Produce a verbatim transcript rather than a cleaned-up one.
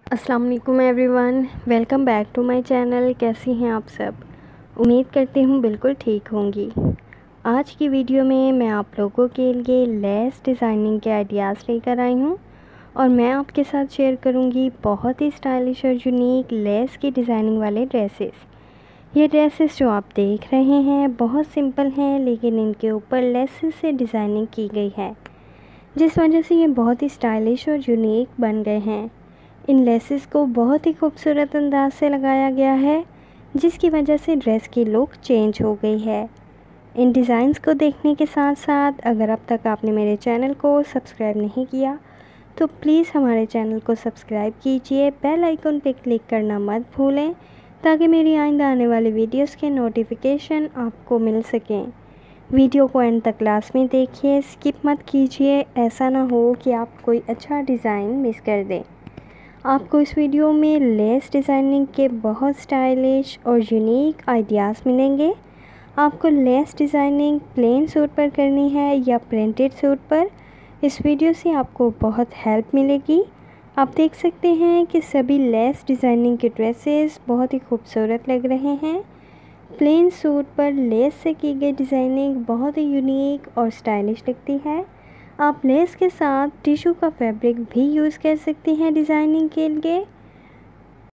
अस्सलाम वालेकुम everyone, welcome back to my channel. कैसी हैं आप सब? उम्मीद करती हूँ बिल्कुल ठीक होंगी। आज की वीडियो में मैं आप लोगों के लिए लेस डिज़ाइनिंग के आइडियाज़ लेकर आई हूँ और मैं आपके साथ शेयर करूँगी बहुत ही स्टाइलिश और यूनिक लेस की डिज़ाइनिंग वाले ड्रेसेस। ये ड्रेसेस जो आप देख रहे हैं बहुत सिंपल हैं, लेकिन इनके ऊपर लेसेस से डिज़ाइनिंग की गई है, जिस वजह से ये बहुत ही स्टाइलिश और यूनिक बन गए हैं। इन लेसेस को बहुत ही खूबसूरत अंदाज से लगाया गया है, जिसकी वजह से ड्रेस की लुक चेंज हो गई है। इन डिज़ाइंस को देखने के साथ साथ अगर अब तक आपने मेरे चैनल को सब्सक्राइब नहीं किया तो प्लीज़ हमारे चैनल को सब्सक्राइब कीजिए। बेल आइकन पर क्लिक करना मत भूलें, ताकि मेरी आइंदा आने वाली वीडियोस के नोटिफिकेशन आपको मिल सकें। वीडियो को एंड तक क्लास में देखिए, स्किप मत कीजिए। ऐसा ना हो कि आप कोई अच्छा डिज़ाइन मिस कर दें। आपको इस वीडियो में लेस डिज़ाइनिंग के बहुत स्टाइलिश और यूनिक आइडियाज़ मिलेंगे। आपको लेस डिज़ाइनिंग प्लेन सूट पर करनी है या प्रिंटेड सूट पर, इस वीडियो से आपको बहुत हेल्प मिलेगी। आप देख सकते हैं कि सभी लेस डिज़ाइनिंग के ड्रेसेस बहुत ही खूबसूरत लग रहे हैं। प्लेन सूट पर लेस से की गई डिज़ाइनिंग बहुत ही यूनिक और स्टाइलिश लगती है। आप लेस के साथ टिशू का फैब्रिक भी यूज़ कर सकती हैं डिज़ाइनिंग के लिए।